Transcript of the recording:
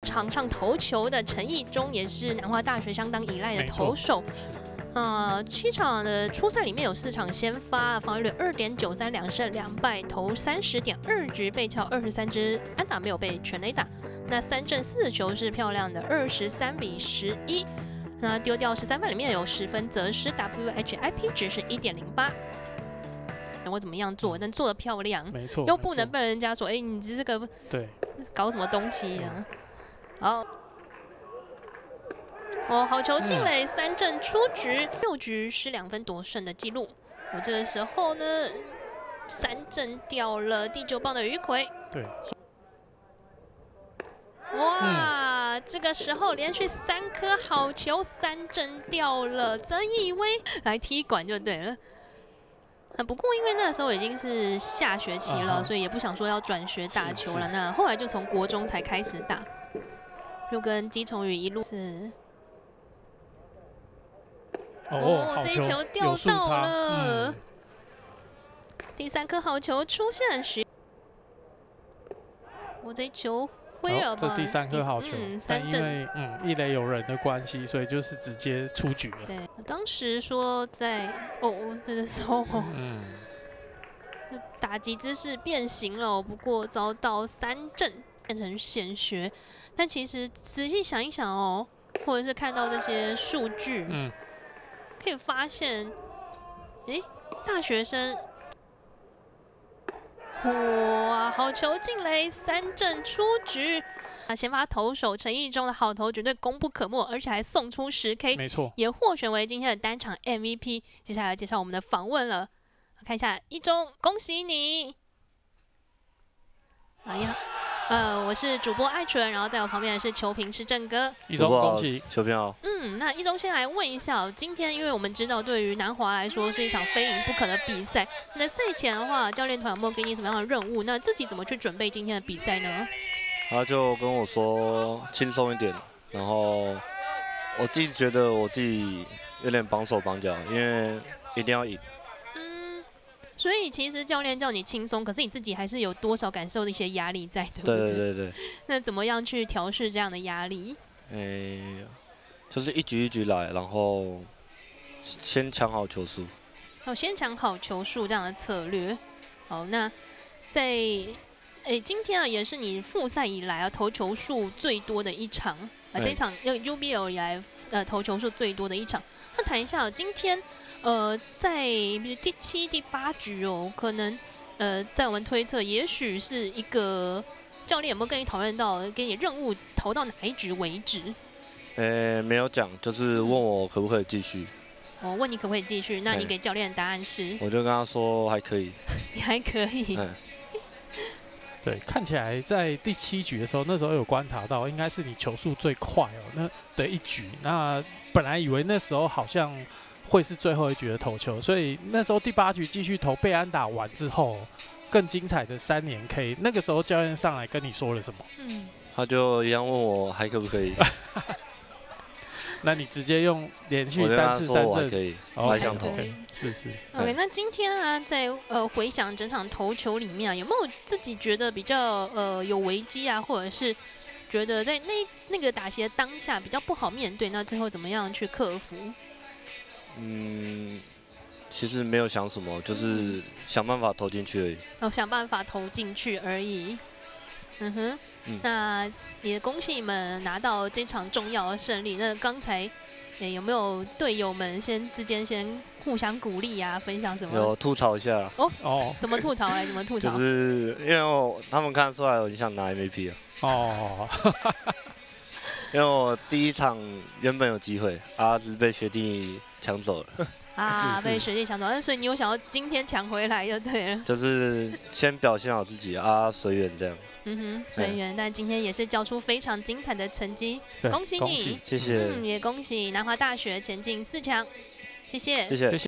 场上投球的陈义中，也是南华大学相当依赖的投手。7场的初赛里面有4场先发，防御率2.93，2胜2败，投30.2局，被敲23支安打，没有被全垒打。那3振4球是漂亮的23-11。那丢掉13分里面有10分则是 WHIP 值是1.08。我怎么样做，但做得漂亮， 没错， 又不能被人家说，哎，你这个对搞什么东西啊？好。好球进垒，3振出局，6局失2分夺胜的记录。我这个时候呢，3振掉了第9棒的余魁。 对。 哇，这个时候连续3颗好球，3振掉了，曾以威来踢馆就对了。不过因为那时候已经是下学期了，所以也不想说要转学打球了。那后来就从国中才开始打，就跟姬崇宇一路是。这一球掉到了，第3颗好球出现，我这一球挥了吧？ 这第3颗好球，但因为一垒有人的关系，所以就是直接出局了。 对，当时说在这个时候，打击姿势变形了，不过遭到3振变成显学。但其实仔细想一想哦，或者是看到这些数据，可以发现，大学生，哇，好球进垒，3振出局。先发投手陈义中的好投绝对功不可没，而且还送出10K， 没错， 也获选为今天的单场 MVP。接下来介绍我们的访问了，看一下义中，恭喜你！哎呀。我是主播艾纯，然后在我旁边的是球评是郑哥。 义中恭喜， 球评好。 那义中先来问一下，今天因为我们知道对于南华来说是一场非赢不可的比赛，那赛前的话，教练团有没有给你什么样的任务？那自己怎么去准备今天的比赛呢？ 他就跟我说轻松一点，然后我自己觉得我自己有点绑手绑脚，因为一定要赢。 所以其实教练叫你轻松，可是你自己还是有多少感受的一些压力在，对不对？ 对。 那怎么样去调试这样的压力？ 就是一局一局来，然后先抢好球数。 先抢好球数这样的策略。好，那在今天啊，也是你复赛以来投球数最多的一场这一场UBL 以来投球数最多的一场。那谈一下今天。在比如第7、第8局可能在我们推测，也许是一个教练有没有跟你讨论到，给你任务投到哪一局为止？ 没有讲，就是问我可不可以继续。 问你可不可以继续？那你给教练的答案是？ 我就跟他说还可以。 你还可以。 对，看起来在第7局的时候，那时候有观察到，应该是你球速最快那的一局。那本来以为那时候好像会是最后一局的投球，所以那时候第8局继续投，被安打完之后，更精彩的3连 K。那个时候教练上来跟你说了什么？ 他就一样问我还可不可以。 那你直接用连续3次3振， 可以，还想投。 是。 OK， 那今天在回想整场投球里面有没有自己觉得比较有危机啊，或者是觉得在那个打击的当下比较不好面对，那最后怎么样去克服？ 其实没有想什么，就是想办法投进去而已。 想办法投进去而已。那也恭喜你们拿到这场重要的胜利。那刚才有没有队友们之间先互相鼓励啊？分享什么？ 有吐槽一下。 怎么吐槽？怎么吐槽？ 就是因为他们看出来我想拿 MVP 啊。因为我第1场原本有机会，只是被学弟抢走了。 被学弟抢走，所以你有想要今天抢回来就对了。 就是先表现好自己随缘这样。 随缘。但今天也是交出非常精彩的成绩，恭喜你， 谢谢。 也恭喜南华大学前进4强，谢谢。 谢谢。